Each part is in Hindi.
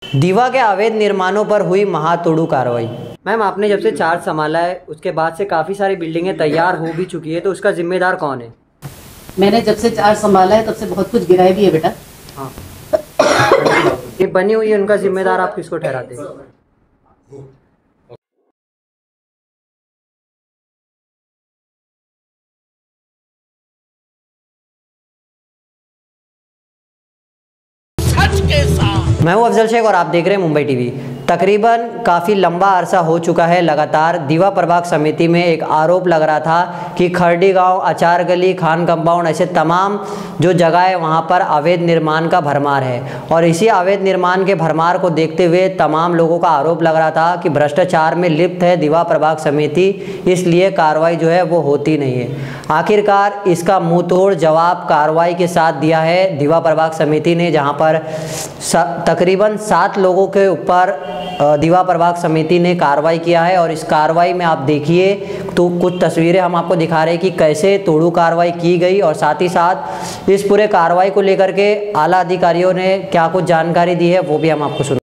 दीवा के अवैध निर्माणों पर हुई महातोड़ू कार्रवाई। मैम, आपने जब से चार्ज संभाला है उसके बाद से काफ़ी सारी बिल्डिंगें तैयार हो भी चुकी है, तो उसका जिम्मेदार कौन है? मैंने जब से चार्ज संभाला है तब से बहुत कुछ गिराया भी है बेटा। हाँ, ये बनी हुई है, उनका जिम्मेदार आप किसको ठहराते हैं? मैं हूं अफजल शेख और आप देख रहे हैं मुंबई टीवी। तकरीबन काफ़ी लंबा अरसा हो चुका है लगातार दीवा प्रभाग समिति में एक आरोप लग रहा था कि खरडी गांव, आचार गली, खान कंपाउंड, ऐसे तमाम जो जगह है वहां पर अवैध निर्माण का भरमार है। और इसी अवैध निर्माण के भरमार को देखते हुए तमाम लोगों का आरोप लग रहा था कि भ्रष्टाचार में लिप्त है दीवा प्रभाग समिति, इसलिए कार्रवाई जो है वो होती नहीं है। आखिरकार इसका मुंहतोड़ जवाब कार्रवाई के साथ दिया है दीवा प्रभाग समिति ने, जहाँ पर तकरीबन 7 लोगों के ऊपर दीवा प्रभाग समिति ने कार्रवाई किया है। और इस कार्रवाई में आप देखिए तो कुछ तस्वीरें हम आपको दिखा रहे हैं कि कैसे तोड़ू कार्रवाई की गई, और साथ ही साथ इस पूरे कार्रवाई को लेकर के आला अधिकारियों ने क्या कुछ जानकारी दी है वो भी हम आपको सुना।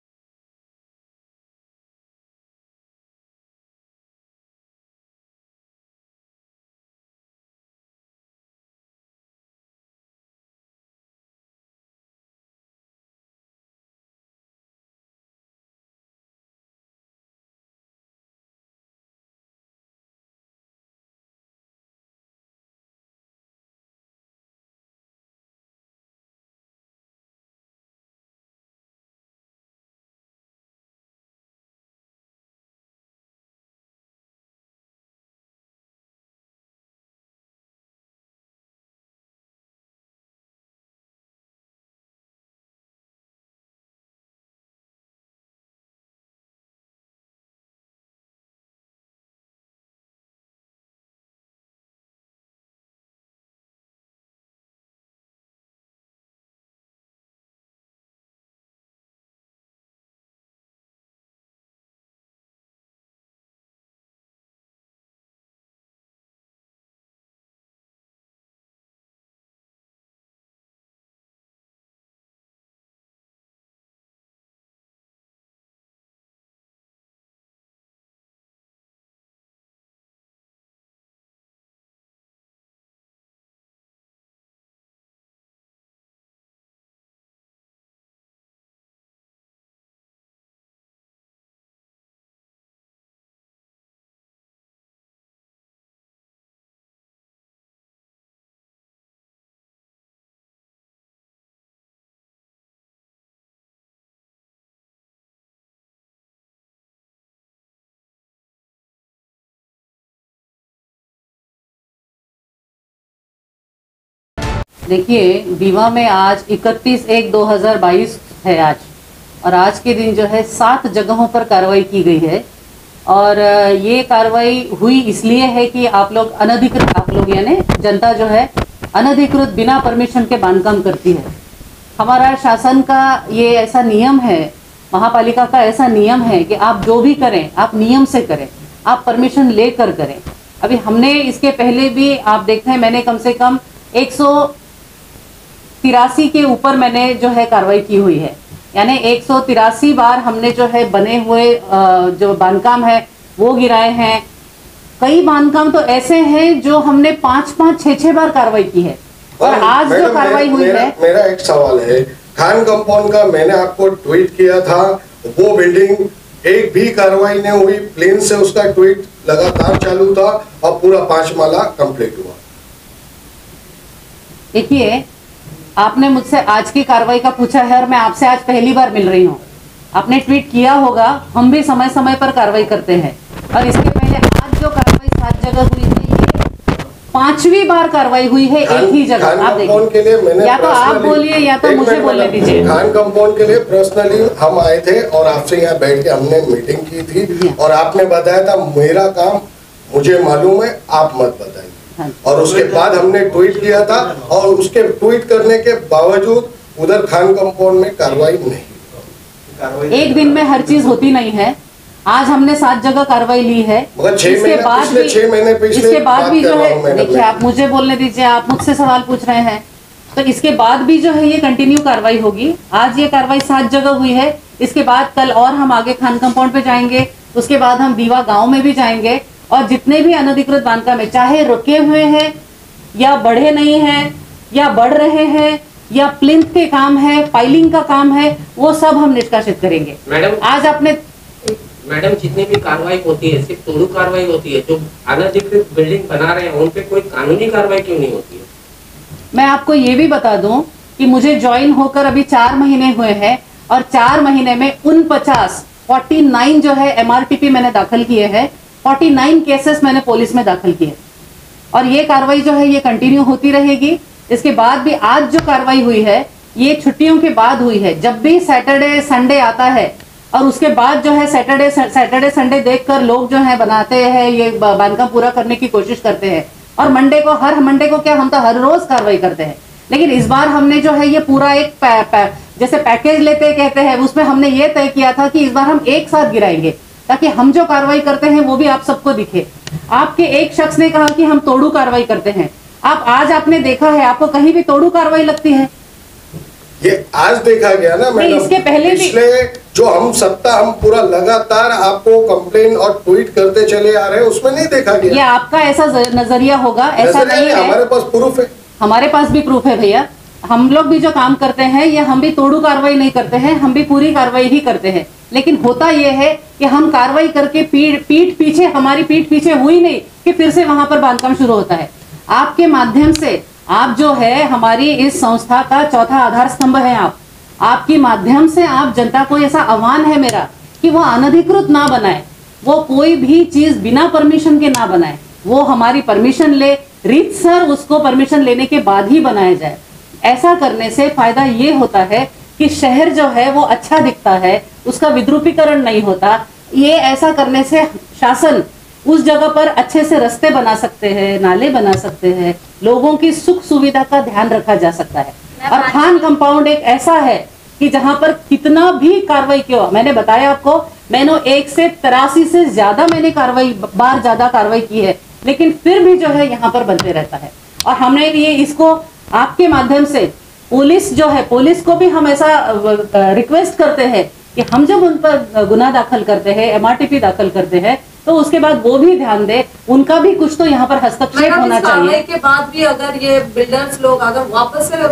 देखिए, दीवा में आज 31/1/2022 है आज, और आज के दिन जो है 7 जगहों पर कार्रवाई की गई है। और ये कार्रवाई हुई इसलिए है कि आप लोग यानी जनता जो है अनधिकृत बिना परमिशन के बांधकाम करती है। हमारा शासन का ये ऐसा नियम है, महापालिका का ऐसा नियम है कि आप जो भी करें आप नियम से करें, आप परमिशन लेकर करें। अभी हमने इसके पहले भी आप देखते हैं, मैंने कम से कम 183 के ऊपर मैंने जो है कार्रवाई की हुई है, यानी 183 बार हमने जो है बने हुए जो बांधकाम है वो गिराए हैं। कई बांधकाम तो ऐसे हैं जो हमने 5-5, 6-6 बार कार्रवाई की है। और आज जो कार्रवाई हुई है, मेरा एक सवाल है, खान कंपाउंड का मैंने आपको ट्वीट किया था, वो बिल्डिंग एक भी कार्रवाई नहीं हुई, प्लेन से उसका ट्वीट लगातार चालू था और पूरा 5 माला कंप्लीट हुआ। देखिए, आपने मुझसे आज की कार्रवाई का पूछा है और मैं आपसे आज पहली बार मिल रही हूँ। आपने ट्वीट किया होगा, हम भी समय समय पर कार्रवाई करते हैं। और इसके पहले आज जो कार्रवाई 7 जगह हुई है, ये 5वीं बार कार्रवाई हुई है एक ही जगह। आप देखिए, या तो आप बोलिए या तो मुझे बोलने दीजिए। खान कंपाउंड के लिए पर्सनली हम आए थे और आपसे यहाँ बैठ के हमने मीटिंग की थी, और आपने बताया था मेरा काम मुझे मालूम है, आप मत बताइए। और उसके बाद हमने ट्वीट किया था, और उसके ट्वीट करने के बावजूद उधर खान कंपाउंड में कार्रवाई नहीं। एक दिन में हर चीज होती नहीं है। आज हमने 7 जगह कार्रवाई ली है। इसके बाद भी जो है, देखिए आप मुझे बोलने दीजिए, आप मुझसे सवाल पूछ रहे हैं, तो इसके बाद भी जो है ये कंटिन्यू कार्रवाई होगी। आज ये कार्रवाई 7 जगह हुई है, इसके बाद कल और हम आगे खान कंपाउंड पे जाएंगे, उसके बाद हम दीवा गांव में भी जाएंगे और जितने भी अनधिकृत बांधकाम है, चाहे रुके हुए हैं या बढ़े नहीं हैं या बढ़ रहे हैं या प्लिंथ के काम है, पाइलिंग का काम है, वो सब हम निष्कासित करेंगे। मैडम जितनी भी कार्रवाई होती है सिर्फ तोड़ू कार्रवाई होती है, जो अनधिकृत बिल्डिंग बना रहे हैं उन पे कोई कानूनी कार्रवाई क्यों नहीं होती है? मैं आपको ये भी बता दूं कि मुझे ज्वाइन होकर अभी 4 महीने हुए हैं और 4 महीने में 49 जो है MRTP मैंने दाखिल किए हैं, 49 केसेस मैंने पुलिस में दाखिल किए और ये कार्रवाई जो है ये कंटिन्यू होती रहेगी। इसके बाद भी आज जो कार्रवाई हुई है ये छुट्टियों के बाद हुई है। जब भी सैटरडे संडे आता है और उसके बाद जो है सैटरडे संडे देखकर लोग जो है बनाते हैं, ये बांधकाम पूरा करने की कोशिश करते हैं और हर मंडे को क्या, हम तो हर रोज कार्रवाई करते हैं। लेकिन इस बार हमने जो है ये पूरा एक जैसे पैकेज लेते कहते हैं, उसमें हमने ये तय किया था कि इस बार हम एक साथ गिराएंगे ताकि हम जो कार्रवाई करते हैं वो भी आप सबको दिखे। आपके एक शख्स ने कहा कि हम तोड़ू कार्रवाई करते हैं, आज आपने देखा है, आपको कहीं भी तोड़ू कार्रवाई लगती है? ये आज देखा गया ना मैडम, इसके पहले पिछले जो हम पूरा लगातार आपको कंप्लेन और ट्वीट करते चले आ रहे हैं, उसमें नहीं देखा गया। ये आपका ऐसा नजरिया होगा, ऐसा नहीं है। हमारे पास प्रूफ है, हमारे पास भी प्रूफ है भैया। हम लोग भी जो काम करते हैं ये हम भी तोड़ू कार्रवाई नहीं करते हैं, हम भी पूरी कार्रवाई ही करते हैं। लेकिन होता यह है कि हम कार्रवाई करके हमारी पीठ पीछे हुई नहीं कि फिर से वहां पर बांधकाम शुरू होता है। आपके माध्यम से आप जो है हमारी इस संस्था का चौथा आधार स्तंभ है। आपकी माध्यम से आप जनता को ऐसा आह्वान है मेरा कि वो अनधिकृत ना बनाए, वो कोई भी चीज बिना परमिशन के ना बनाए, वो हमारी परमिशन ले, रीतसर उसको परमिशन लेने के बाद ही बनाया जाए। ऐसा करने से फायदा ये होता है कि शहर जो है वो अच्छा दिखता है, उसका विद्रुपीकरण नहीं होता। ये ऐसा करने से शासन उस जगह पर अच्छे से रास्ते बना सकते हैं, नाले बना सकते हैं, लोगों की सुख सुविधा का ध्यान रखा जा सकता है। और खान कंपाउंड एक ऐसा है कि जहां पर कितना भी कार्रवाई किया, मैंने बताया आपको, मैंने 183 से ज्यादा ज्यादा कार्रवाई की है, लेकिन फिर भी जो है यहाँ पर बनते रहता है। और हमने ये इसको आपके माध्यम से पुलिस को भी हम ऐसा रिक्वेस्ट करते हैं कि हम जब उन पर गुना दाखिल करते हैं, MRTP दाखिल करते हैं, तो उसके बाद वो भी ध्यान दे, उनका भी कुछ तो यहाँ पर हस्तक्षेप होना चाहिए। के बाद भी अगर ये बिल्डर्स लोग अगर वापस से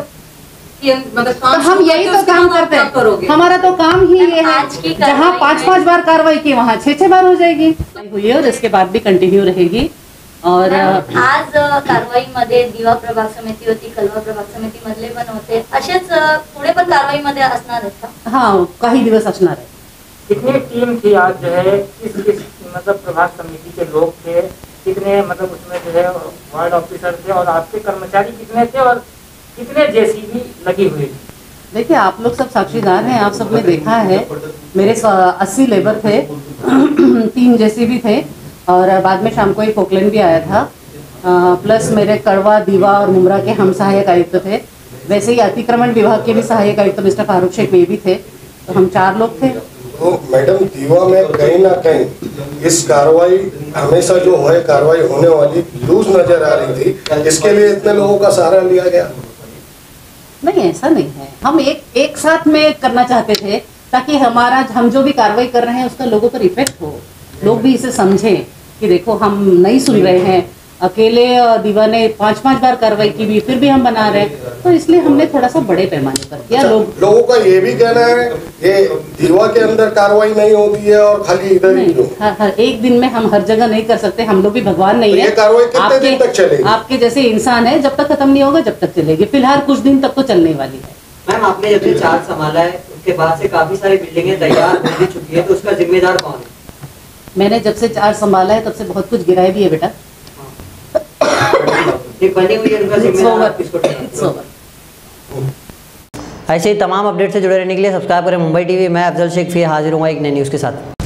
मतलब तो हम यही तो काम करते हैं, हमारा तो काम ही ये है। जहाँ 5-5 बार कार्रवाई की वहाँ 6-6 बार हो जाएगी हुई और इसके बाद भी कंटिन्यू रहेगी। और आज कारवाईमध्ये दिवा प्रभाग समिती होती, कलवा प्रभाग समिती मधले पण होते, असेच पुढे पण कारवाईमध्ये असणार आहेत का? हाँ, काही दिवस असणार है। कितनी टीम थी आज जो है, किस मतलब प्रभाग समिति के लोग थे, कितने मतलब उसमें जो है वार्ड ऑफिसर थे और आपके कर्मचारी कितने थे और कितने जेसीबी लगी हुई थी? देखिए, आप लोग सब साक्षीदार हैं, आप सबने देखा है। मेरे 80 लेबर थे, 3 जेसीबी थे और बाद में शाम को एक पोकलेन भी आया था, प्लस मेरे कड़वा, दीवा और मुमरा के हम सहायक आयुक्त थे। वैसे ही अतिक्रमण विभाग के भी सहायक आयुक्त मिस्टर फारूक शेख वे भी थे, तो हम 4 लोग थे। तो मैडम, दीवा में कहीं ना कहीं इस कार्रवाई हमेशा जो है कार्रवाई होने वाली लूज नजर आ रही थी, इसके लिए इतने लोगों का सहारा लिया गया? नहीं, ऐसा नहीं है। हम एक साथ में करना चाहते थे ताकि हम जो भी कार्रवाई कर रहे हैं उसका लोगों पर इफेक्ट हो, लोग भी इसे समझें कि देखो हम नहीं सुन रहे हैं, अकेले दीवा ने 5-5 बार कार्रवाई की भी फिर भी हम बना रहे हैं, तो इसलिए हमने थोड़ा सा बड़े पैमाने पर किया। लोगों का ये भी कहना है ये दीवा के अंदर कार्रवाई नहीं होती है और खाली इधर ही हर एक दिन में हम हर जगह नहीं कर सकते, हम लोग भी भगवान नहीं है। ये कार्रवाई कितने दिन तक चलेगी? आपके जैसे इंसान है, जब तक खत्म नहीं होगा जब तक चलेगी। फिलहाल कुछ दिन तक तो चलने वाली है। मैम, आपने जब से चार्ज संभाला है उसके बाद से काफी सारी बिल्डिंगें तैयार हो चुकी है, तो उसका जिम्मेदार कौन है? मैंने जब से चार्ज संभाला है तब से बहुत कुछ गिराया भी है बेटा। ये बनी हुई है, उनका जिम्मेदार किसको ठहराएं? ऐसे ही तमाम अपडेट से जुड़े रहने के लिए सब्सक्राइब करें मुंबई टीवी। मैं अफजल शेख फिर हाजिर हूँ एक नई न्यूज़ के साथ।